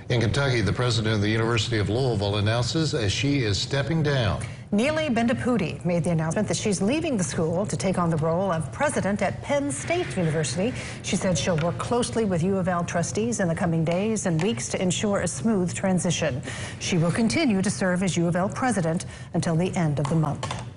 In Kentucky, the president of the University of Louisville announces as she is stepping down. L Bendapudi made the announcement that she's leaving the school to take on the role of president at Penn State University. She said she'll work closely with U of L trustees in the coming days and weeks to ensure a smooth transition. She will continue to serve as U of L president until the end of the month.